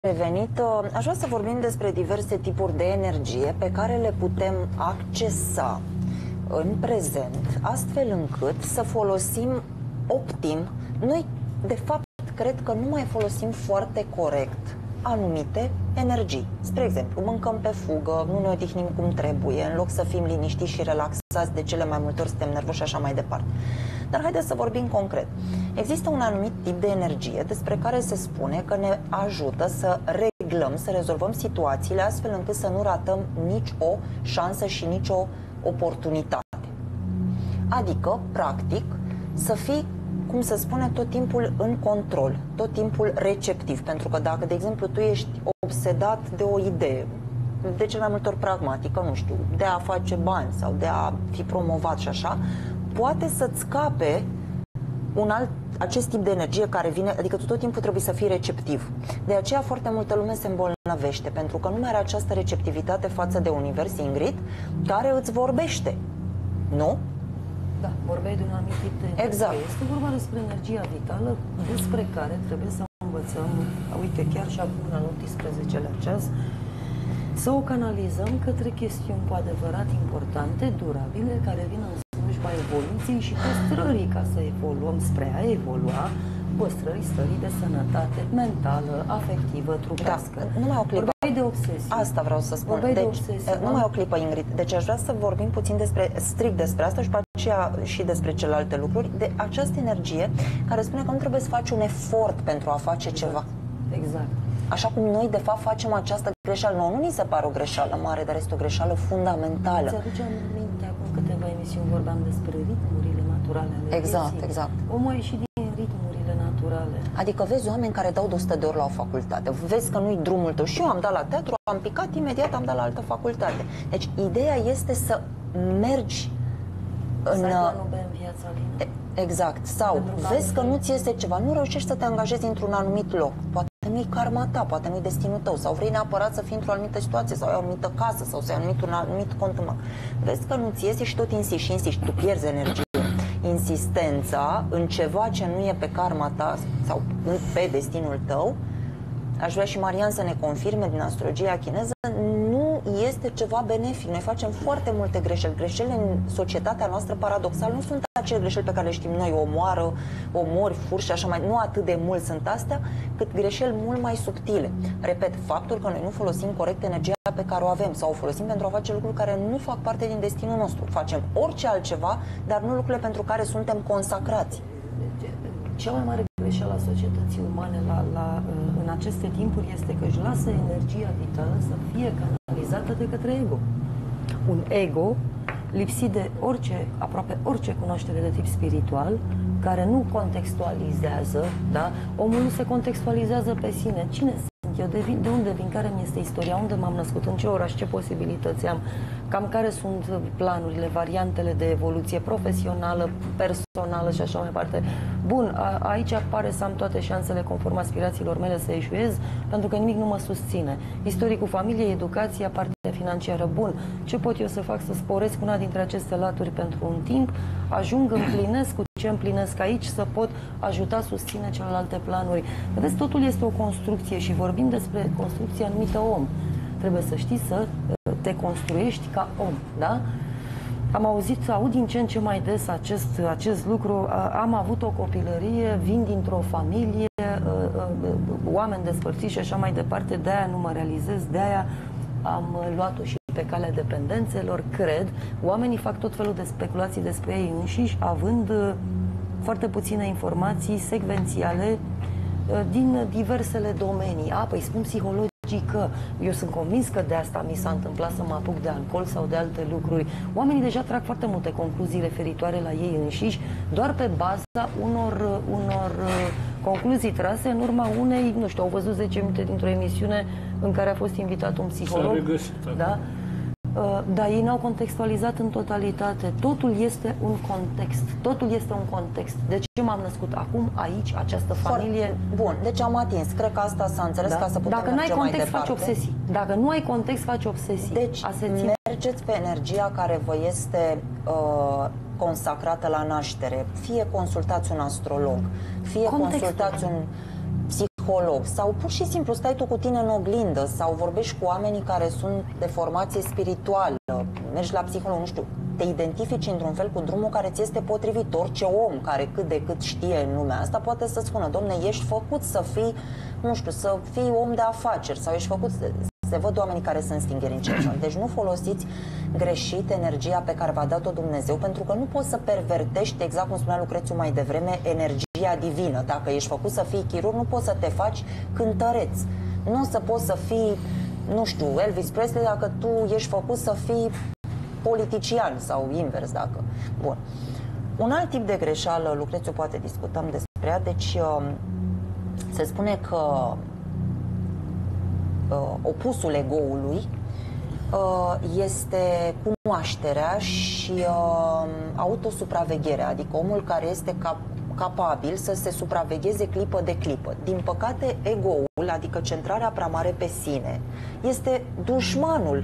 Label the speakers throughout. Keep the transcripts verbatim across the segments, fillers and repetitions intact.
Speaker 1: revenit. Aș vrea să vorbim despre diverse tipuri de energie pe care le putem accesa în prezent, astfel încât să folosim optim. Noi, de fapt, cred că nu mai folosim foarte corect anumite energii. Spre exemplu, mâncăm pe fugă, nu ne odihnim cum trebuie, în loc să fim liniștiți și relaxați, de cele mai multe ori suntem nervoși și așa mai departe. Dar haideți să vorbim concret. Există un anumit tip de energie despre care se spune că ne ajută să reglăm, să rezolvăm situațiile astfel încât să nu ratăm nici o șansă și nici o oportunitate. Adică, practic, să fii, cum se spune, tot timpul în control, tot timpul receptiv. Pentru că dacă, de exemplu, tu ești obsedat de o idee, de cel mai multe ori pragmatică, nu știu, de a face bani sau de a fi promovat și așa, poate să-ți scape un alt, acest tip de energie care vine, adică tu tot timpul trebuie să fii receptiv. De aceea foarte multă lume se îmbolnăvește, pentru că nu mai are această receptivitate față de univers, Ingrid, care îți vorbește. Nu?
Speaker 2: Da, vorbeai de un anumit tip de energie.
Speaker 1: Exact.
Speaker 2: Este vorba despre energia vitală despre care trebuie să învățăm, uite, chiar și acum la optsprezecelea ceas, să o canalizăm către chestiuni cu adevărat importante, durabile, care vin în slujba evoluției și păstrării, ca să evoluăm spre a evolua, păstrării stării de sănătate mentală, afectivă, trupească.
Speaker 1: Da, numai o clipă.
Speaker 2: Vorbeai de obsesie.
Speaker 1: Asta vreau să spun.
Speaker 2: Vorbeai
Speaker 1: deci,
Speaker 2: de obsesie,
Speaker 1: numai o clipă, Ingrid. Deci aș vrea să vorbim puțin despre, strict despre asta și după aceea și despre celelalte lucruri, de această energie care spune că nu trebuie să faci un efort pentru a face
Speaker 2: exact.
Speaker 1: ceva.
Speaker 2: Exact.
Speaker 1: Așa cum noi, de fapt, facem această greșeală. Nu, nu ni se pare o greșeală mare, dar este o greșeală fundamentală.
Speaker 2: Ți-aduce aminte, acum câteva emisiuni vorbeam despre ritmurile naturale ale
Speaker 1: Exact,
Speaker 2: vieții.
Speaker 1: exact.
Speaker 2: Omul a ieșit din ritmurile naturale.
Speaker 1: Adică vezi oameni care dau de o sută de ori la o facultate. Vezi că nu-i drumul tău. Și eu am dat la teatru, am picat, imediat am dat la altă facultate. Deci, ideea este să mergi în...
Speaker 2: Să ai planul B în viața, Alina.
Speaker 1: Exact. Sau vezi că nu-ți iese ceva, nu reușești să te angajezi într-un anumit loc. Poate nu-i karma ta, poate nu-i destinul tău. Sau vrei neapărat să fii într-o anumită situație, sau ai o anumită casă, sau să ai anumit un anumit cont în bancă. Vezi că nu-ți iese și tot insiști și insiști. Tu pierzi energie. Insistența în ceva ce nu e pe karma ta sau pe destinul tău, aș vrea și Marian să ne confirme din astrologia chineză, nu este ceva benefic. Noi facem foarte multe greșeli. Greșelile în societatea noastră, paradoxal, nu sunt acele greșeli pe care le știm noi, omoară, omori, furi și așa mai. Nu atât de mult sunt astea, cât greșeli mult mai subtile. Repet, faptul că noi nu folosim corect energia pe care o avem sau o folosim pentru a face lucruri care nu fac parte din destinul nostru. Facem orice altceva, dar nu lucrurile pentru care suntem consacrați.
Speaker 2: Cea mai mare greșeală a societății umane la, la, în aceste timpuri este că își lasă energia vitală să fie canalizată de către ego. Un ego lipsit de orice, aproape orice cunoaștere de tip spiritual, care nu contextualizează, da? Omul nu se contextualizează pe sine. Cine sunt eu? De, vin, de unde vin? Care mi este istoria? Unde m-am născut? În ce oraș? Ce posibilități am? Cam care sunt planurile, variantele de evoluție profesională, personală și așa mai departe. Bun, a, aici pare să am toate șansele conform aspirațiilor mele să eșuez, pentru că nimic nu mă susține. Istoricul familiei, educația, partea financiară. Bun, ce pot eu să fac să sporesc una dintre aceste laturi pentru un timp, ajung, împlinesc cu ce împlinesc aici, să pot ajuta, susține celelalte planuri. Vedeți, totul este o construcție și vorbim despre construcția numită om. Trebuie să știi să te construiești ca om, da? Am auzit, aud din ce în ce mai des acest, acest lucru. Am avut o copilărie, vin dintr-o familie, oameni despărțiți și așa mai departe, de-aia nu mă realizez, de-aia am luat-o și pe calea dependențelor, cred. Oamenii fac tot felul de speculații despre ei înșiși, având foarte puține informații secvențiale din diversele domenii. A, păi spun psihologică. Eu sunt convins că de asta mi s-a întâmplat să mă apuc de alcool sau de alte lucruri. Oamenii deja trag foarte multe concluzii referitoare la ei înșiși, doar pe baza unor, unor concluzii trase în urma unei, nu știu, au văzut zece minute dintr-o emisiune în care a fost invitat un psiholog. Da? Dar ei n-au contextualizat în totalitate. Totul este un context. Totul este un context. De ce m-am născut acum, aici, această familie?
Speaker 1: Foarte bun, deci am atins. Cred că asta s-a înțeles, da? Ca să putem
Speaker 2: Dacă nu ai context, faci obsesii. Dacă nu ai context, faci obsesii.
Speaker 1: Deci mergeți pe energia care vă este uh, consacrată la naștere. Fie consultați un astrolog, fie
Speaker 2: Contextul.
Speaker 1: consultați un psiholog, psiholog sau pur și simplu stai tu cu tine în oglindă sau vorbești cu oamenii care sunt de formație spirituală, mergi la psiholog, nu știu, te identifici într-un fel cu drumul care ți este potrivit. Orice om care cât de cât știe în lumea asta poate să spună, domne, ești făcut să fii, nu știu, să fii om de afaceri sau ești făcut să... Se văd oamenii care sunt stingeri în cercel. Deci nu folosiți greșit energia pe care v-a dat-o Dumnezeu, pentru că nu poți să pervertești, exact cum spunea Lucrețiu mai devreme, energia divină. Dacă ești făcut să fii chirurg, nu poți să te faci cântăreț. Nu o să poți să fii, nu știu, Elvis Presley dacă tu ești făcut să fii politician sau invers, dacă... Bun. Un alt tip de greșeală, Lucrețiu poate discutăm despre ea, deci se spune că opusul egoului este cunoașterea și autosupravegherea, adică omul care este cap capabil să se supravegheze clipă de clipă. Din păcate, egoul, adică centrarea prea mare pe sine, este dușmanul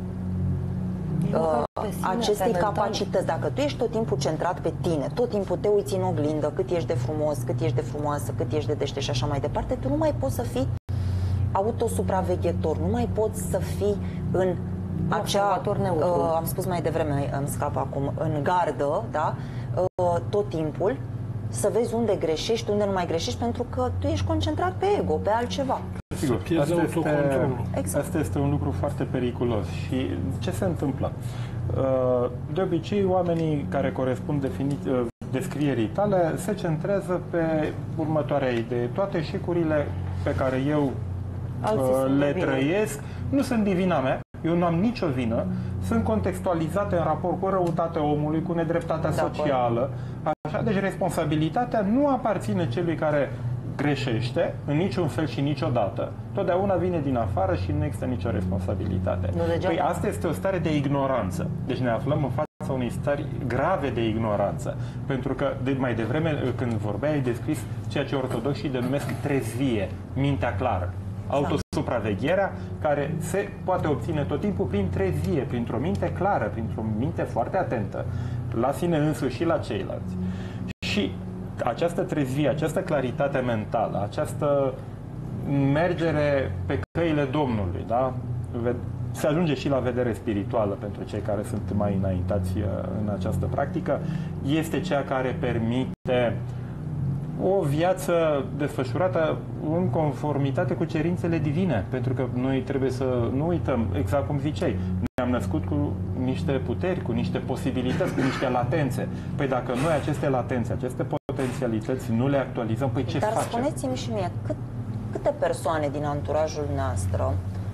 Speaker 1: uh, acestei capacități. Dacă tu ești tot timpul centrat pe tine, tot timpul te uiți în oglindă, cât ești de frumos, cât ești de frumoasă, cât ești de deștept și așa mai departe, tu nu mai poți să fii autosupraveghetor, nu mai poți să fii în acea, uh, am spus mai devreme, îmi scap acum, în gardă, da? Uh, tot timpul, să vezi unde greșești, unde nu mai greșești, pentru că tu ești concentrat pe ego, pe altceva.
Speaker 3: Sigur, asta este, exact. Asta este un lucru foarte periculos. Și ce se întâmplă? Uh, de obicei, oamenii care corespund defini- descrierii tale se centrează pe următoarea idee. Toate eșecurile pe care eu uh, le trăiesc nu sunt din vina mea, eu nu am nicio vină, sunt contextualizate în raport cu răutatea omului, cu nedreptatea socială. Așa, deci responsabilitatea nu aparține celui care greșește în niciun fel și niciodată. Totdeauna vine din afară și nu există nicio responsabilitate. Păi asta este o stare de ignoranță. Deci ne aflăm în fața unei stări grave de ignoranță. Pentru că de mai devreme, când vorbeai, ai descris ceea ce ortodoxii denumesc trezvie, mintea clară. Autosupravegherea care se poate obține tot timpul prin trezvie, printr-o minte clară, printr-o minte foarte atentă la sine însuși și la ceilalți. Și această trezvie, această claritate mentală, această mergere pe căile Domnului, da? Se ajunge și la vedere spirituală pentru cei care sunt mai înaintați în această practică, este cea care permite o viață desfășurată în conformitate cu cerințele divine, pentru că noi trebuie să nu uităm, exact cum ziceai, ne-am născut cu niște puteri, cu niște posibilități, cu niște latențe. Păi dacă noi aceste latențe, aceste potențialități nu le actualizăm, păi ce
Speaker 1: Dar
Speaker 3: facem?
Speaker 1: Dar spuneți-mi și mie, cât, câte persoane din anturajul noastră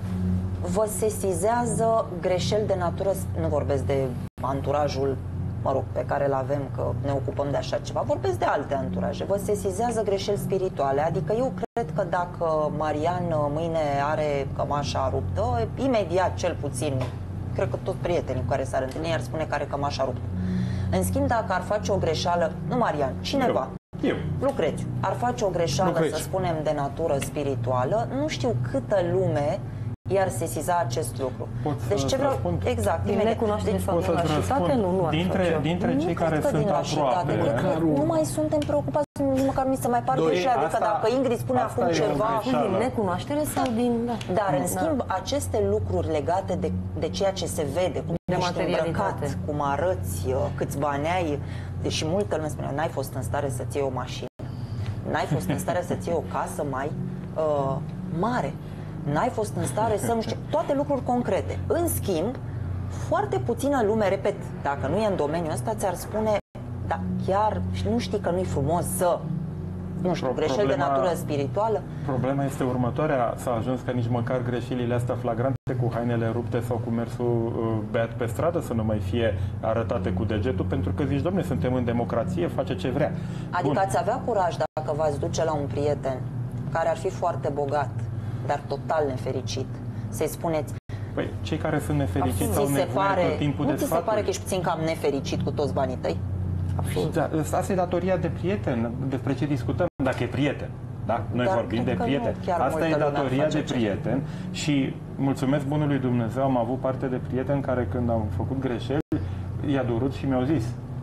Speaker 1: vă sesizează greșeli de natură, nu vorbesc de anturajul, mă rog, pe care îl avem, că ne ocupăm de așa ceva, vorbesc de alte anturaje, vă sesizează greșeli spirituale, adică eu cred că dacă Marian mâine are cămașa ruptă, imediat cel puțin, cred că toți prietenii cu care s-ar întâlni ar spune că are cămașa ruptă. În schimb, dacă ar face o greșeală, nu Marian, cineva,
Speaker 3: eu, eu.
Speaker 1: Lucrețiu, ar face o greșeală, Lucrețiu. Să spunem, de natură spirituală, nu știu câtă lume iar sesiza acest lucru.
Speaker 3: Pot
Speaker 1: deci ce vreau...
Speaker 3: Răspund?
Speaker 1: Exact.
Speaker 2: Din necunoaștere sau din lașitate, nu, nu
Speaker 3: dintre, dintre
Speaker 1: nu
Speaker 3: cei care sunt aproape...
Speaker 1: Nu mai suntem preocupați, nici măcar mi se mai pare greșeală. Adică dacă Ingrid spune acum ceva...
Speaker 2: Din necunoaștere sau din...
Speaker 1: Dar, în schimb, aceste lucruri legate de, de ceea ce se vede, cum ești îmbrăcat, cum arăți, câți bani ai, deși multă lume spune, n-ai fost în stare să-ți iei o mașină, n-ai fost în stare să-ți iei o casă mai uh, mare, n-ai fost în stare să nu știu, toate lucruri concrete. În schimb, foarte puțină lume, repet, dacă nu e în domeniul ăsta, ți-ar spune, da, chiar nu știi că nu-i frumos să, nu știu, greșeli de natură spirituală?
Speaker 3: Problema este următoarea, s-a ajuns că nici măcar greșelile astea flagrante cu hainele rupte sau cu mersul uh, beat pe stradă să nu mai fie arătate cu degetul, pentru că zici, dom'le, suntem în democrație, face ce vrea.
Speaker 1: Adică Bun. Ați avea curaj dacă v-ați duce la un prieten care ar fi foarte bogat, dar total nefericit, să-i spuneți...
Speaker 3: Păi, cei care sunt nefericiți au nevoie
Speaker 1: pare,
Speaker 3: tot timpul
Speaker 1: nu
Speaker 3: de sfaturi.
Speaker 1: Nu ți se pare că ești puțin cam nefericit cu toți banii tăi?
Speaker 3: Absolut. Da, asta e datoria de prieten. Despre ce discutăm? Dacă e prieten. Da? Noi
Speaker 1: dar
Speaker 3: vorbim de prieten. Asta e datoria de prieten. Și mulțumesc bunului Dumnezeu, am avut parte de prieteni care când au făcut greșeli, i-a durut și mi-au zis.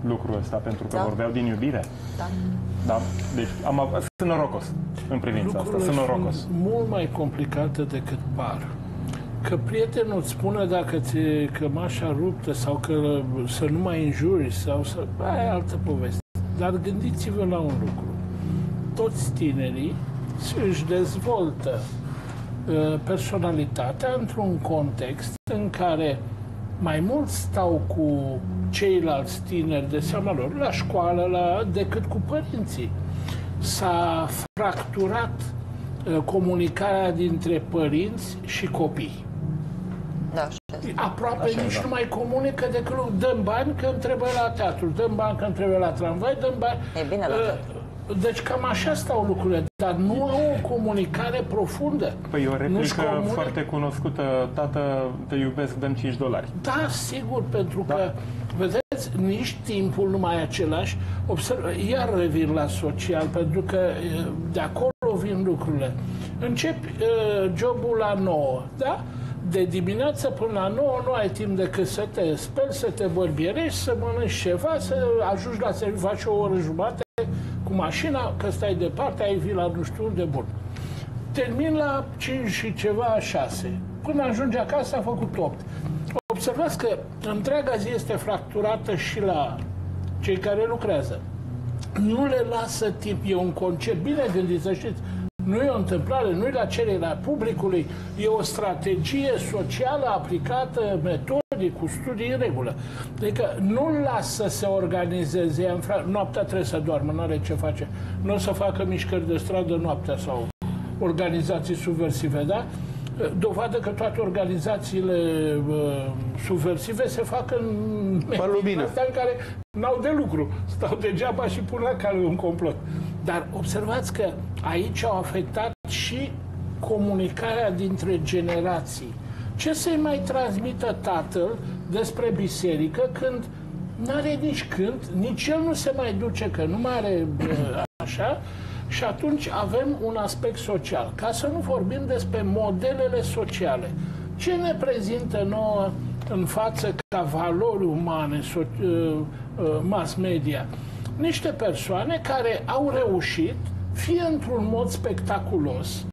Speaker 3: lucrul ăsta, pentru că
Speaker 1: Da.
Speaker 3: vorbeau din iubire.
Speaker 1: Da.
Speaker 3: Da. Deci am av- sunt norocos în privința asta,
Speaker 4: Lucrurile
Speaker 3: sunt norocos.
Speaker 4: sunt mult mai complicate decât par. Că prietenul îți spune dacă ți-e cămașa ruptă sau că să nu mai înjuri sau să... Aia e altă poveste. Dar gândiți-vă la un lucru. Toți tinerii își dezvoltă uh, personalitatea într-un context în care mai mult stau cu ceilalți tineri de seama lor, la școală, la, decât cu părinții. S-a fracturat uh, comunicarea dintre părinți și copii.
Speaker 1: Da, așa este.
Speaker 4: Aproape
Speaker 3: Așa,
Speaker 4: nici
Speaker 3: da.
Speaker 4: nu mai comunică decât dăm bani că îmi trebuie la teatru, dăm bani că îmi trebuie la tramvai, dăm bani...
Speaker 1: E bine la
Speaker 4: Uh,
Speaker 1: teatru.
Speaker 4: Deci cam așa stau lucrurile, dar nu au o comunicare profundă.
Speaker 3: Păi e o
Speaker 4: Nu-și
Speaker 3: replică
Speaker 4: comunică-
Speaker 3: foarte cunoscută, tată, te iubesc, dăm cinci dolari.
Speaker 4: Da, sigur, pentru
Speaker 3: Da.
Speaker 4: că, vedeți, nici timpul nu mai e același. Observ, iar revin la social, pentru că e, de acolo vin lucrurile. Începi uh, jobul la nouă, da? De dimineață până la nouă nu ai timp decât să te speli, să te bărbierești, să mănânci ceva, să ajungi la serviciu, faci o oră jumate cu mașina, că stai departe, ai vii la nu știu unde, bun. Termin la cinci și ceva, șase. Până ajunge acasă a făcut opt. Observați că întreaga zi este fracturată și la cei care lucrează. Nu le lasă timp, e un concept bine gândit, să știți. Nu e o întâmplare, nu e la cererea publicului, e o strategie socială aplicată metodic, cu studii în regulă. Adică nu-l lasă să se organizeze, în fra... noaptea trebuie să doarmă, nu are ce face. Nu o să facă mișcări de stradă noaptea sau organizații subversive, da? Dovadă că toate organizațiile uh, subversive se fac în
Speaker 5: Palubină.
Speaker 4: astea în care n-au de lucru, stau degeaba și pun la cale un complot. Dar observați că aici au afectat și comunicarea dintre generații. Ce să-i mai transmită tatăl despre biserică când n-are nici cânt, nici el nu se mai duce, că nu mai are uh, așa, și atunci avem un aspect social. Ca să nu vorbim despre modelele sociale. Ce ne prezintă nouă în față ca valori umane, so- uh, uh, mass media? Niște persoane care au reușit, fie într-un mod spectaculos,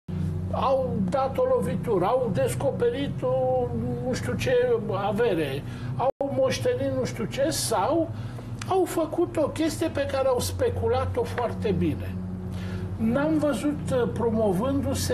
Speaker 4: au dat o lovitură, au descoperit o nu știu ce avere, au moștenit nu știu ce, sau au făcut o chestie pe care au speculat-o foarte bine. N-am văzut uh, promovându-se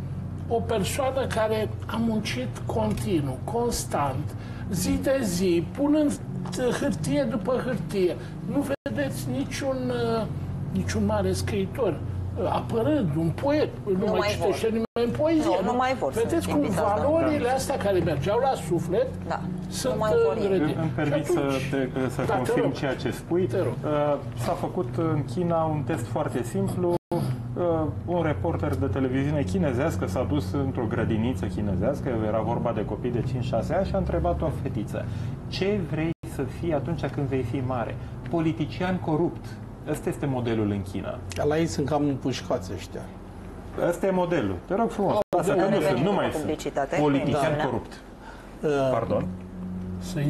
Speaker 4: o persoană care a muncit continuu, constant, zi de zi, punând hârtie după hârtie. Nu vedeți niciun, uh, niciun mare scriitor uh, apărând, un poet, nu, nu mai,
Speaker 1: mai
Speaker 4: citește
Speaker 1: vor.
Speaker 4: nimeni în poezie.
Speaker 1: Nu, nu mai vor,
Speaker 4: Vedeți
Speaker 1: sunt
Speaker 4: cum
Speaker 1: invitați, da.
Speaker 4: valorile astea care mergeau la suflet
Speaker 1: Da.
Speaker 4: sunt
Speaker 1: Nu mai vor ei.
Speaker 4: îngrădite.
Speaker 3: Îmi permit
Speaker 4: Și
Speaker 3: să,
Speaker 4: atunci-
Speaker 3: te, să
Speaker 4: Da, te
Speaker 3: confirm
Speaker 4: rog.
Speaker 3: ceea ce spui.
Speaker 4: Te rog.
Speaker 3: Uh, S-a făcut în China un test foarte simplu. Uh, un reporter de televiziune chinezească s-a dus într-o grădiniță chinezească, era vorba de copii de cinci șase ani, și a întrebat o fetiță: ce vrei să fii atunci când vei fi mare? Politician corupt. Ăsta este modelul în China.
Speaker 5: La ei sunt cam împușcați ăștia.
Speaker 3: Ăsta e modelul. Te rog frumos. Lasă că nu
Speaker 1: revenim
Speaker 3: sunt, nu
Speaker 1: la
Speaker 3: mai sunt.
Speaker 1: publicitate.
Speaker 3: Politician
Speaker 1: Da.
Speaker 3: corupt.
Speaker 5: Uh,
Speaker 3: Pardon.
Speaker 4: Să-i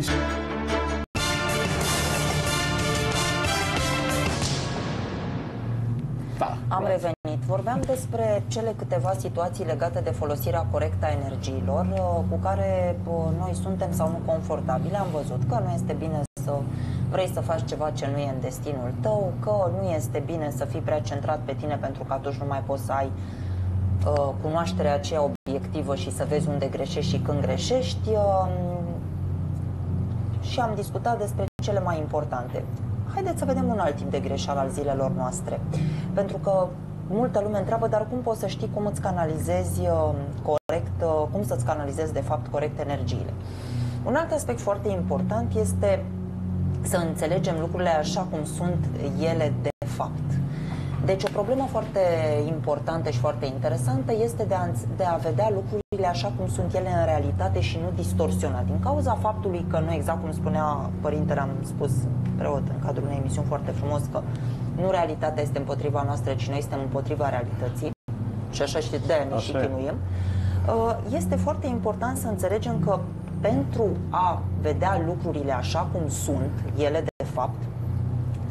Speaker 5: da.
Speaker 1: Am revenit. Vorbeam despre cele câteva situații legate de folosirea corectă a energiilor uh, cu care uh, noi suntem sau nu confortabile. Am văzut că nu este bine să vrei să faci ceva ce nu e în destinul tău, că nu este bine să fii prea centrat pe tine pentru că atunci nu mai poți să ai uh, cunoașterea aceea obiectivă și să vezi unde greșești și când greșești. Uh, și am discutat despre cele mai importante. Haideți să vedem un alt tip de greșeală al zilelor noastre. Pentru că multă lume întreabă, dar cum poți să știi cum îți canalizezi uh, corect, uh, cum să-ți canalizezi de fapt corect energiile? Un alt aspect foarte important este să înțelegem lucrurile așa cum sunt ele de fapt. Deci o problemă foarte importantă și foarte interesantă este de a, de a vedea lucrurile așa cum sunt ele în realitate și nu distorsionat. Din cauza faptului că noi, exact cum spunea părintele, am spus preot în cadrul unei emisiuni foarte frumos, că nu realitatea este împotriva noastră, ci noi suntem împotriva realității. Și așa și de-aia ne și chinuim. Este foarte important să înțelegem că pentru a vedea lucrurile așa cum sunt ele de fapt,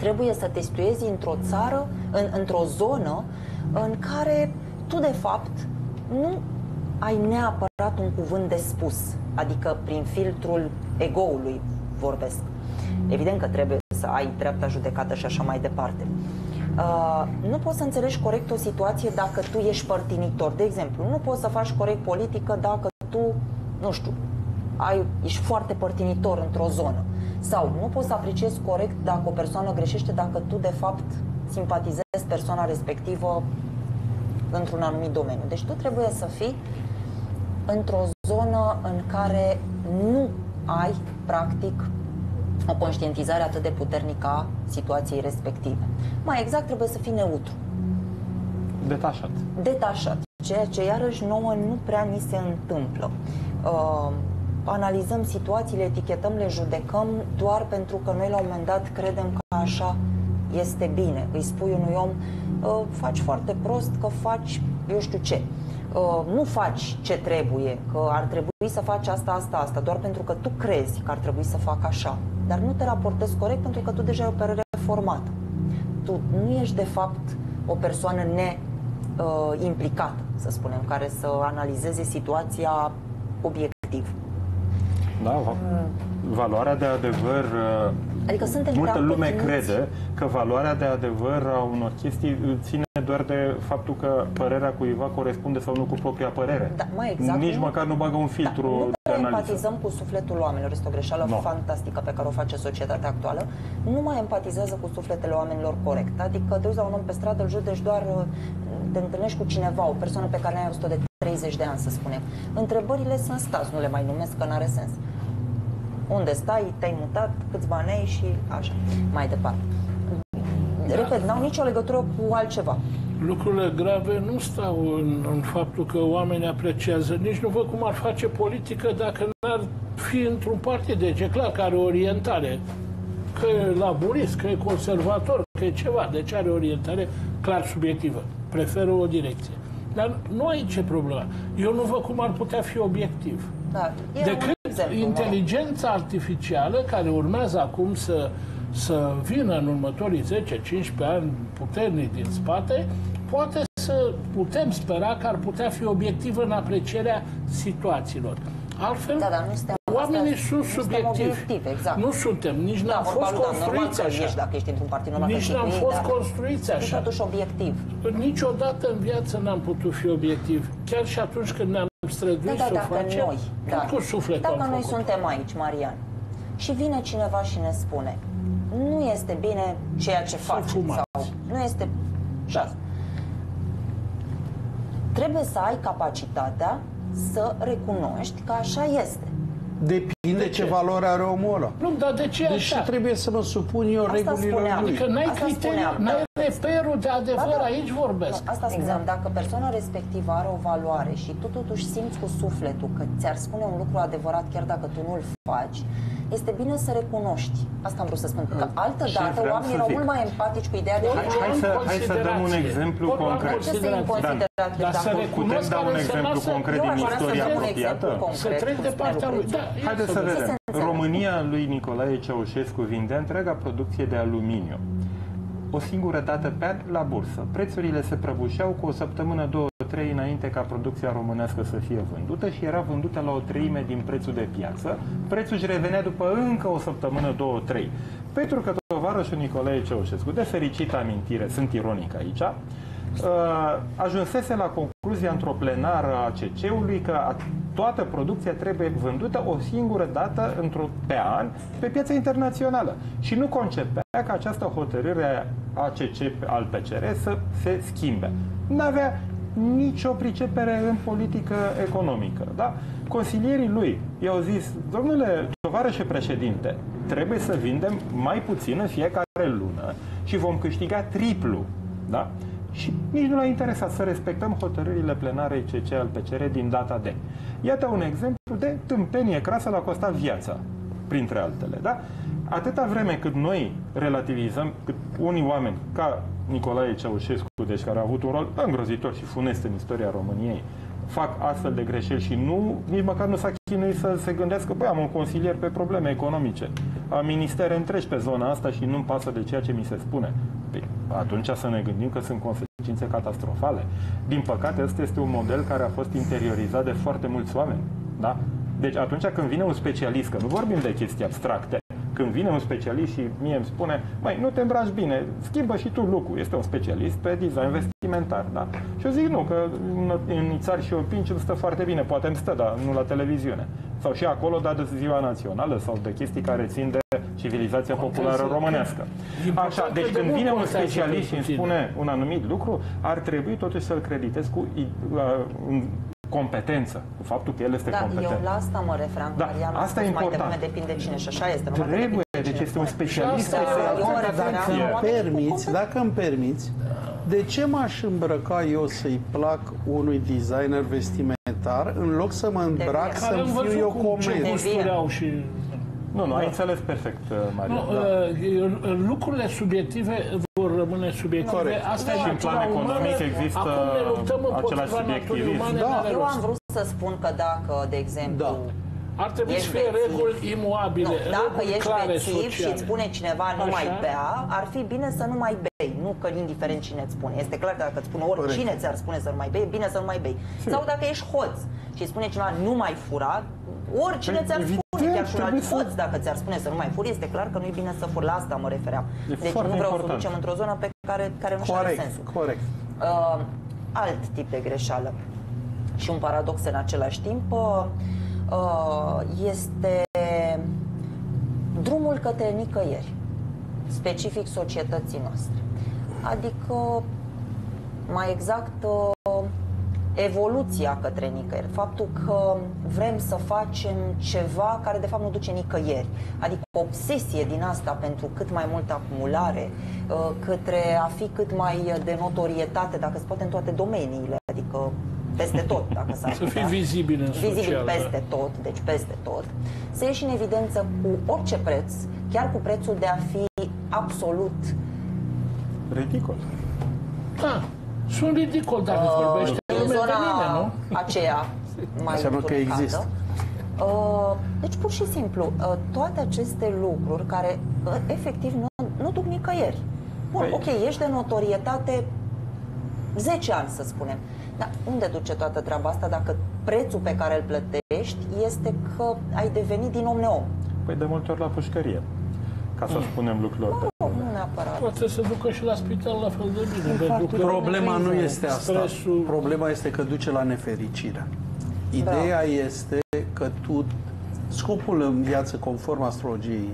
Speaker 1: trebuie să te situezi într-o țară, în, într-o zonă în care tu, de fapt, nu ai neapărat un cuvânt de spus, adică prin filtrul ego-ului vorbesc. Evident că trebuie să ai dreapta judecată și așa mai departe. Uh, nu poți să înțelegi corect o situație dacă tu ești părtinitor. De exemplu, nu poți să faci corect politică dacă tu, nu știu, ai, ești foarte părtinitor într-o zonă. Sau nu poți să apreciezi corect dacă o persoană greșește dacă tu, de fapt, simpatizezi persoana respectivă într-un anumit domeniu. Deci tu trebuie să fii într-o zonă în care nu ai, practic, o conștientizare atât de puternică a situației respective. Mai exact, trebuie să fii neutru.
Speaker 3: Detașat.
Speaker 1: Detașat. Ceea ce, iarăși, nouă nu prea ni se întâmplă. Uh, analizăm situațiile, etichetăm, le judecăm doar pentru că noi, la un moment dat, credem că așa este bine. Îi spui unui om, uh, faci foarte prost, că faci eu știu ce. Uh, nu faci ce trebuie, că ar trebui să faci asta, asta, asta, doar pentru că tu crezi că ar trebui să fac așa. Dar nu te raportezi corect pentru că tu deja ai o părere formată. Tu nu ești, de fapt, o persoană neimplicată, uh, să spunem, care să analizeze situația obiectiv.
Speaker 3: Da, valoarea de adevăr...
Speaker 1: Adică suntem
Speaker 3: multă
Speaker 1: prea
Speaker 3: lume
Speaker 1: pătinuți.
Speaker 3: crede că valoarea de adevăr a unor chestii ține doar de faptul că părerea cuiva corespunde sau nu cu propria părere.
Speaker 1: Da, mai exact.
Speaker 3: Nici
Speaker 1: nu,
Speaker 3: măcar nu bagă un filtru
Speaker 1: da, nu
Speaker 3: de
Speaker 1: prea
Speaker 3: analiză.
Speaker 1: empatizăm cu sufletul oamenilor. Este o greșeală
Speaker 3: No.
Speaker 1: fantastică pe care o face societatea actuală. Nu mai empatizează cu sufletele oamenilor corect. Adică te uiți la un om pe stradă, îl judeci doar, te întâlnești cu cineva, o persoană pe care n-ai văzut-o de treizeci de ani, să spunem. Întrebările sunt stați, nu le mai numesc, că n-are sens. Unde stai, te-ai mutat, câți bani ai și așa, mai departe. Da. Repet, n-au nicio legătură cu altceva.
Speaker 4: Lucrurile grave nu stau în, în faptul că oamenii apreciază. Nici nu văd cum ar face politică dacă n-ar fi într-un partid. Deci e clar că are orientare. Că e laburist, că e conservator, că e ceva. Deci are orientare clar subiectivă. Preferă o direcție. Dar nu aici e problema. Eu nu văd cum ar putea fi obiectiv.
Speaker 1: Da, e
Speaker 4: Decât
Speaker 1: un exemplu,
Speaker 4: inteligența artificială care urmează acum să, să vină în următorii zece cincisprezece ani puternic din spate, poate să putem spera că ar putea fi obiectivă în aprecierea situațiilor. Altfel,
Speaker 1: da, dar nu suntem,
Speaker 4: oamenii
Speaker 1: asta,
Speaker 4: sunt
Speaker 1: nu
Speaker 4: subiectivi.
Speaker 1: obiectiv, exact.
Speaker 4: Nu suntem, nici
Speaker 1: da,
Speaker 4: n-am fost construiți
Speaker 1: normal
Speaker 4: așa.
Speaker 1: Ești, dacă ești într-un partid normal,
Speaker 4: Nici n-am fost
Speaker 1: dar
Speaker 4: construiți așa.
Speaker 1: totuși obiectiv.
Speaker 4: Niciodată în viață n-am putut fi obiectiv. Chiar și atunci când ne-am străduit
Speaker 1: Da, da,
Speaker 4: să o
Speaker 1: dacă
Speaker 4: facem,
Speaker 1: noi,
Speaker 4: tot
Speaker 1: da.
Speaker 4: cu sufletul
Speaker 1: Dacă
Speaker 4: am
Speaker 1: noi
Speaker 4: făcut.
Speaker 1: suntem aici, Marian, și vine cineva și ne spune nu este bine ceea ce faci
Speaker 4: fumați.
Speaker 1: sau nu este... Da. Trebuie să ai capacitatea să recunoști că așa este.
Speaker 5: Depinde ce valoare are omul ăla.
Speaker 4: Nu, dar de ce
Speaker 5: De
Speaker 4: așa?
Speaker 5: ce trebuie să mă supun eu
Speaker 1: Asta
Speaker 5: regulilor
Speaker 1: spuneam.
Speaker 5: lui?
Speaker 4: Adică n-ai
Speaker 1: Asta
Speaker 4: criteriu,
Speaker 1: spuneam,
Speaker 4: n-ai
Speaker 1: da.
Speaker 4: reperul de adevăr,
Speaker 1: Da, da.
Speaker 4: aici vorbesc.
Speaker 1: Nu, asta spuneam,
Speaker 2: Exact.
Speaker 1: dacă persoana respectivă are o valoare și tu totuși simți cu sufletul că ți-ar spune un lucru adevărat chiar dacă tu nu-l faci, este bine să recunoști. Asta am vrut să spun. Că altă
Speaker 3: Și
Speaker 1: dată
Speaker 3: vreau
Speaker 1: oamenii
Speaker 3: să
Speaker 1: erau
Speaker 3: zic.
Speaker 1: mult mai empatici cu ideea de
Speaker 4: Pot
Speaker 3: Hai,
Speaker 4: lua
Speaker 3: hai,
Speaker 4: în
Speaker 3: să, hai să dăm un
Speaker 4: considerație.
Speaker 3: exemplu
Speaker 4: Pot lua în
Speaker 3: concret.
Speaker 1: Ce să iei în
Speaker 4: considerație.
Speaker 1: considerație?
Speaker 4: Dar să
Speaker 1: Dacă-
Speaker 4: recunosc
Speaker 3: Putem da
Speaker 4: care
Speaker 3: un
Speaker 4: însemna
Speaker 3: exemplu
Speaker 4: să-
Speaker 3: concret
Speaker 4: Eu
Speaker 3: din
Speaker 4: aș vrea să
Speaker 3: istoria
Speaker 4: vedem-
Speaker 3: apropiată?
Speaker 4: Să trec de partea lui. Da,
Speaker 3: Haideți să
Speaker 1: să
Speaker 3: vedem.
Speaker 1: se înțeleagă.
Speaker 3: România lui Nicolae Ceaușescu vindea întreaga producție de aluminiu. O singură dată pe an la bursă. Prețurile se prăbușeau cu o săptămână, două, trei înainte ca producția românească să fie vândută și era vândută la o treime din prețul de piață. Prețul își revenea după încă o săptămână, două, trei. Pentru că tovarășul Nicolae Ceaușescu, de fericită amintire, sunt ironic aici, ajunsese la concluzia într-o plenară a A C C-ului că toată producția trebuie vândută o singură dată într-o, pe an pe piața internațională și nu concepea ca această hotărâre a A C C al P C R să se schimbe. N-avea nicio pricepere în politică economică. Da? Consilierii lui i-au zis, domnule tovarășe președinte, trebuie să vindem mai puțin în fiecare lună și vom câștiga triplu. Da? Și nici nu l-a interesat să respectăm hotărârile plenarei C C al P C R din data de. Iată un exemplu de tâmpenie crasă l-a costat viața, printre altele. Da? Atâta vreme cât noi relativizăm, cât unii oameni, ca Nicolae Ceaușescu, deci care a avut un rol îngrozitor și funest în istoria României, fac astfel de greșeli și nu, nici măcar nu s-a chinuit să se gândească, băi, am un consilier pe probleme economice. Am ministere întregi pe zona asta și nu-mi pasă de ceea ce mi se spune. Păi, atunci să ne gândim că sunt consecințe catastrofale. Din păcate, ăsta este un model care a fost interiorizat de foarte mulți oameni. Da? Deci atunci când vine un specialist, că nu vorbim de chestii abstracte, când vine un specialist și mie îmi spune, măi, nu te îmbraci bine, schimbă și tu lucrul. Este un specialist pe design vestimentar, da? Și eu zic, nu, că în, în țari și opinci îmi stă foarte bine, poate îmi stă, dar nu la televiziune. Sau și acolo, dar de ziua națională sau de chestii care țin de civilizația populară românească. Așa, deci când vine un specialist și îmi spune un anumit lucru, ar trebui totuși să-l creditez cu uh, competență, cu faptul că el este
Speaker 1: da,
Speaker 3: competent.
Speaker 1: Eu la asta mă referam,
Speaker 3: da,
Speaker 1: Marian,
Speaker 3: asta e important.
Speaker 1: Mai devreme depinde cine și așa este. Nu
Speaker 3: trebuie, deci este un specialist.
Speaker 1: Da,
Speaker 5: Dacă îmi permiți, dacă îmi permiți, de ce m-aș îmbrăca eu să-i plac unui designer vestimentar în loc să mă îmbrac să-mi fiu eu comedie?
Speaker 3: Nu, nu, ai înțeles perfect, Maria. Nu,
Speaker 4: da. Lucrurile subiective vor rămâne subiective.
Speaker 3: Corect.
Speaker 4: Asta
Speaker 3: și
Speaker 4: e
Speaker 3: în plan economic există
Speaker 4: acum ne luptăm
Speaker 3: același subiectivism.
Speaker 1: Da. Eu am vrut să spun că dacă, de exemplu,
Speaker 5: da.
Speaker 4: ar trebui să fie reguli imuabile,
Speaker 1: nu, dacă
Speaker 4: reguli
Speaker 1: ești
Speaker 4: clare
Speaker 1: bețiv
Speaker 4: sociale.
Speaker 1: și îți spune cineva nu
Speaker 4: Așa?
Speaker 1: mai bea, ar fi bine să nu mai bei. Nu că indiferent cine îți spune. Este clar că dacă îți spune oricine ți-ar spune să nu mai bei, e bine să nu mai bei. Sigur. Sau dacă ești hoț și îți spune cineva nu mai fura, oricine ți-ar spune, chiar și un alt hoț dacă ți-ar spune să nu mai furi, este clar că nu e bine să furi. La asta mă refeream.
Speaker 3: E
Speaker 1: deci nu vreau
Speaker 3: important.
Speaker 1: să ducem într-o zonă pe care, care nu
Speaker 5: corect,
Speaker 1: are sensul.
Speaker 5: Corect.
Speaker 1: Uh, alt tip de greșeală și un paradox în același timp uh, este drumul către nicăieri, specific societății noastre. Adică, mai exact, evoluția către nicăieri. Faptul că vrem să facem ceva care de fapt nu duce nicăieri. Adică o obsesie din asta pentru cât mai multă acumulare, către a fi cât mai de notorietate, dacă se poate, în toate domeniile. Adică peste tot, dacă s-ar
Speaker 4: putea. Să fii vizibil în social.
Speaker 1: Vizibil peste tot, deci peste tot. Să ieși în evidență cu orice preț, chiar cu prețul de a fi absolut
Speaker 3: ridicol.
Speaker 4: Da, sunt ridicol dacă uh, vorbește
Speaker 1: în zona
Speaker 4: de mine, nu?
Speaker 1: aceea mai
Speaker 5: înseamnă că există.
Speaker 1: Uh, deci, pur și simplu, uh, toate aceste lucruri care uh, efectiv nu, nu duc nicăieri. Bun, păi... ok, ești de notorietate zece ani, să spunem. Dar unde duce toată treaba asta dacă prețul pe care îl plătești este că ai devenit din om neom?
Speaker 3: Păi de multe ori la pușcărie, ca să mm. spunem lucrurile.
Speaker 1: Nu, nu neapărat.
Speaker 4: Poate să ducă și la spital la fel de bine.
Speaker 5: Pentru că problema nu este asta.
Speaker 4: Stresul...
Speaker 5: Problema este că duce la nefericire. Ideea da. este că tu, scopul în viață, conform astrologiei,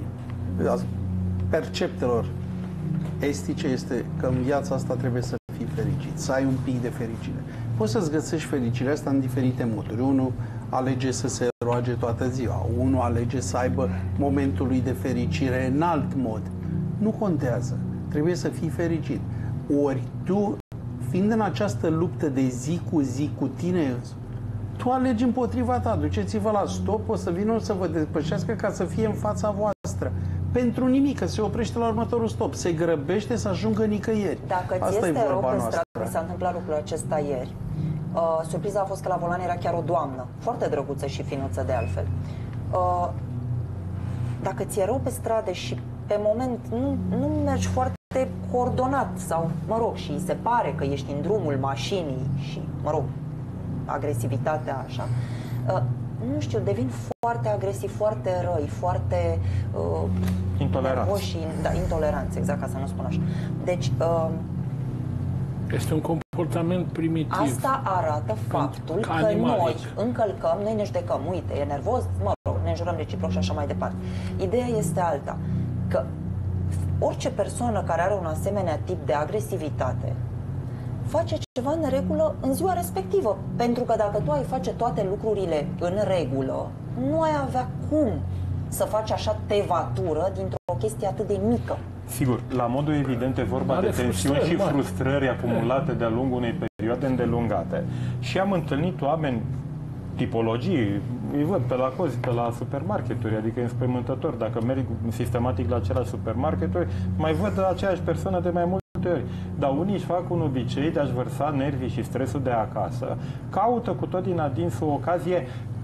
Speaker 5: perceptelor estice, este că în viața asta trebuie să fii fericit, să ai un pic de fericire. Poți să-ți găsești fericirea asta în diferite moduri. Unul alege să se roage toată ziua, unul alege să aibă momentul lui de fericire în alt mod. Nu contează. Trebuie să fii fericit. Ori tu, fiind în această luptă de zi cu zi cu tine, tu alegi împotriva ta. Duceți-vă la stop, o să vină să vă depășească ca să fie în fața voastră. Pentru nimic, că se oprește la următorul stop. Se grăbește să ajungă nicăieri.
Speaker 1: Dacă ți
Speaker 5: Asta
Speaker 1: este
Speaker 5: e
Speaker 1: rău
Speaker 5: vorba
Speaker 1: pe
Speaker 5: noastră.
Speaker 1: stradă, mi s-a întâmplat lucrul acesta ieri. Uh, surpriza a fost că la volan era chiar o doamnă, foarte drăguță și finuță de altfel. Uh, dacă ți-e rău pe stradă și pe moment nu, nu mergi foarte coordonat sau, mă rog, și se pare că ești în drumul mașinii și, mă rog, agresivitatea așa, uh, nu știu, devin foarte agresiv, foarte răi, foarte uh,
Speaker 3: intoleranți.
Speaker 1: Și, da, intoleranți, exact, ca să nu spun așa. Deci, uh,
Speaker 4: este un comportament primitiv.
Speaker 1: asta arată faptul că
Speaker 4: animalic.
Speaker 1: noi încălcăm, noi ne judecăm, uite, e nervos, mă rog, ne înjurăm reciproc și așa mai departe. Ideea este alta, că orice persoană care are un asemenea tip de agresivitate face ceva în regulă în ziua respectivă. Pentru că dacă tu ai face toate lucrurile în regulă, nu ai avea cum să faci așa tevatură dintr-o chestie atât de mică.
Speaker 3: Sigur, la modul evident e vorba
Speaker 4: Are
Speaker 3: de tensiuni și
Speaker 4: mari.
Speaker 3: frustrări acumulate de-a lungul unei perioade îndelungate. Și am întâlnit oameni, tipologii, îi văd pe la cozi, pe la supermarketuri, adică e înspăimântător. Dacă merg sistematic la același supermarketuri, mai văd aceeași persoană de mai multe ori. Dar unii își fac un obicei de a-și vărsa nervii și stresul de acasă, caută cu tot din adins o ocazie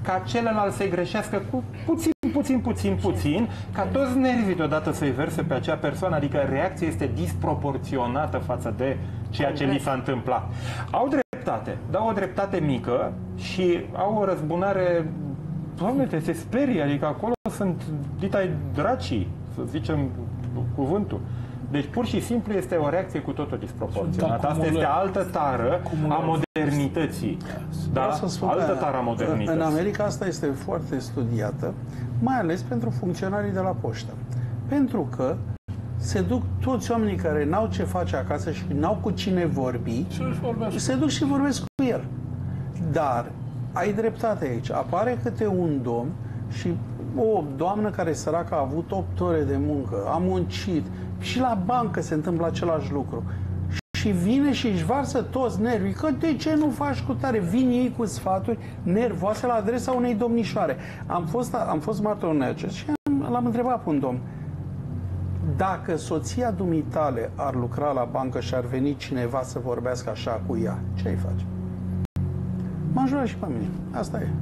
Speaker 3: ca celălalt să greșească cu puțin, puțin, puțin, puțin, ca toți nervii deodată să-i verse pe acea persoană, adică reacția este disproporționată față de ceea ce li s-a întâmplat. Au dreptate, dau o dreptate mică și au o răzbunare, Doamne, te se sperie, adică acolo sunt ditai dracii, să zicem cuvântul. Deci pur și simplu este o reacție cu totul disproporționată. Asta este altă tară a modernității. Da? Altă tară a modernității.
Speaker 5: În America asta este foarte studiată, mai ales pentru funcționarii de la poștă. Pentru că se duc toți oamenii care n-au ce face acasă și n-au cu cine vorbi, se duc și vorbesc cu el. Dar ai dreptate aici. Apare câte un domn și o doamnă care săracă a avut opt ore de muncă, a muncit, și la bancă se întâmplă același lucru. Și vine și își varsă toți nervii, că de ce nu faci cu tare? Vin ei cu sfaturi nervoase la adresa unei domnișoare. Am fost, am fost martor unei acest și l-am întrebat pe un domn: dacă soția dumitale ar lucra la bancă și ar veni cineva să vorbească așa cu ea, ce ai face? M-a jurat și pe mine. Asta e.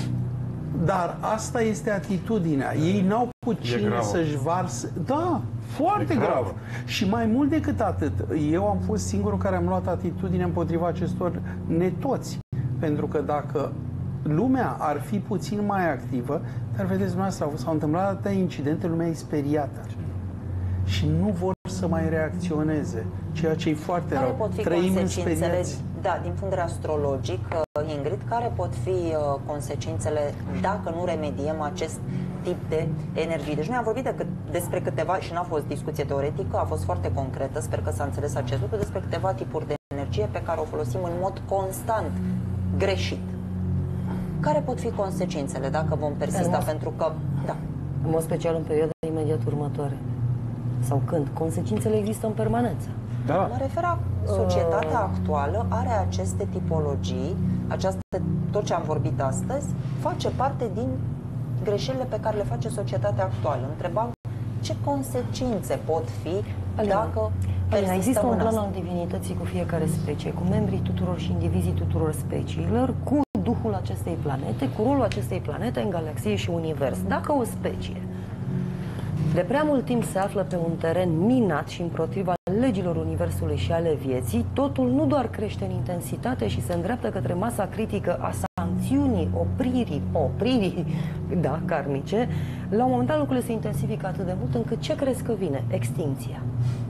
Speaker 5: Dar asta este atitudinea. Ei n-au cu cine să-și varsă. Da, foarte grav. grav. Și mai mult decât atât, eu am fost singurul care am luat atitudine împotriva acestor netoți. Pentru că dacă lumea ar fi puțin mai activă, dar vedeți dumneavoastră, s-au întâmplat atâtea incidente, lumea e speriată. Și nu vor să mai reacționeze, ceea ce e foarte
Speaker 1: care
Speaker 5: rău.
Speaker 1: Pot fi
Speaker 5: Trăim
Speaker 1: consecințele, da, din punct de vedere astrologic, Ingrid, care pot fi uh, consecințele dacă nu remediem acest tip de energii? Deci noi am vorbit de cât, despre câteva, și n-a fost discuție teoretică, a fost foarte concretă, sper că s-a înțeles acest lucru, despre câteva tipuri de energie pe care o folosim în mod constant, greșit. Care pot fi consecințele dacă vom persista? Pentru că, da.
Speaker 2: În mod special în perioada imediat următoare. Sau când? Consecințele există în permanență.
Speaker 3: Da.
Speaker 1: Mă refer la societatea actuală, are aceste tipologii, această, tot ce am vorbit astăzi, face parte din greșelile pe care le face societatea actuală. Întrebam ce consecințe pot fi Alina, dacă
Speaker 2: Alina, există un plan al divinității cu fiecare specie, cu membrii tuturor și indivizii tuturor speciilor, cu duhul acestei planete, cu rolul acestei planete în galaxie și univers. Dacă o specie de prea mult timp se află pe un teren minat și împotriva legilor universului și ale vieții, totul nu doar crește în intensitate și se îndreaptă către masa critică a sancțiunii, opririi, opririi, da, karmice, la un moment dat lucrurile se intensifică atât de mult încât ce crezi că vine? Extinția.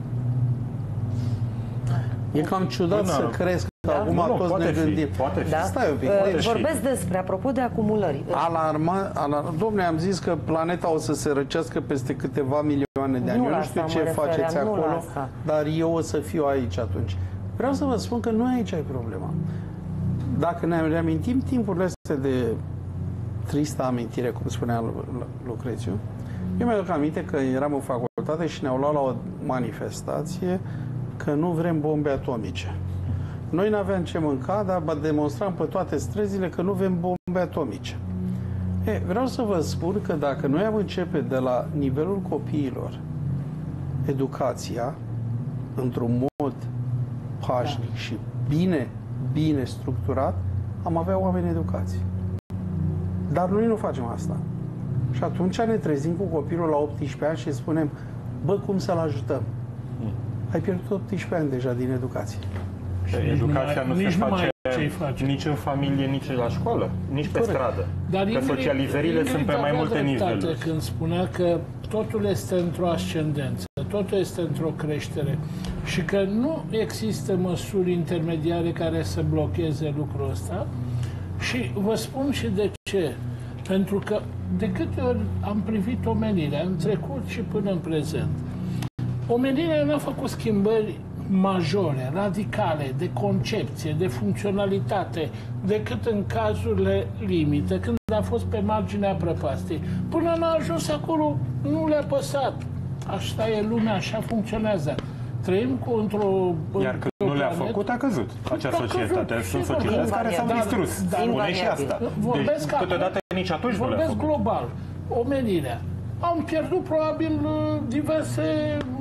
Speaker 5: E cam ciudat Bună. să crezi că da? acum
Speaker 3: nu,
Speaker 5: toți
Speaker 3: poate
Speaker 5: ne
Speaker 3: fi,
Speaker 5: gândim.
Speaker 3: Poate fi.
Speaker 2: Da?
Speaker 5: Stai un pic.
Speaker 2: Uh, vorbesc despre, apropo de acumulări.
Speaker 5: Alarma, alarma. Dom'le, am zis că planeta o să se răcească peste câteva milioane de ani. Nu eu nu știu ce faceți acolo, dar eu o să fiu aici atunci. Vreau să vă spun că nu aici e problema. Dacă ne reamintim timpurile astea de tristă amintire, cum spunea Lucrețiu, eu mi-aduc aminte că eram în facultate și ne-au luat la o manifestație că nu vrem bombe atomice. Noi n-aveam ce mânca, dar demonstram pe toate străzile că nu vrem bombe atomice. E, vreau să vă spun că dacă noi am începe de la nivelul copiilor educația într-un mod pașnic și bine, bine structurat, am avea oameni educați. Dar noi nu facem asta. Și atunci ne trezim cu copilul la optsprezece ani și spunem: bă, cum să-l ajutăm? Ai pierdut optsprezece ani deja din educație.
Speaker 3: Educația nu
Speaker 4: nici
Speaker 3: se face,
Speaker 4: face
Speaker 3: nici în familie, nici la școală, nici pe Corect. stradă.
Speaker 4: Dar
Speaker 3: că
Speaker 4: Ingrid,
Speaker 3: socializările
Speaker 4: Ingrid
Speaker 3: sunt pe mai multe niveluri.
Speaker 4: Când spunea că totul este într-o ascendență, totul este într-o creștere și că nu există măsuri intermediare care să blocheze lucrul ăsta. Și vă spun și de ce. Pentru că de câte ori am privit omenirea în trecut și până în prezent, omenirea n-a făcut schimbări majore, radicale, de concepție, de funcționalitate, decât în cazurile limite, când a fost pe marginea prăpastiei. Până n-a ajuns acolo, nu le-a păsat. Așa e lumea, așa funcționează. Trăim cu într-o...
Speaker 3: Iar când nu le-a făcut, a căzut acea societate. Sunt societăți care s-au distrus. Spune și asta.
Speaker 4: Vorbesc
Speaker 3: deci, câteodată nici atunci nu le-a făcut.
Speaker 4: Vorbesc global. Omenirea. Am pierdut probabil diverse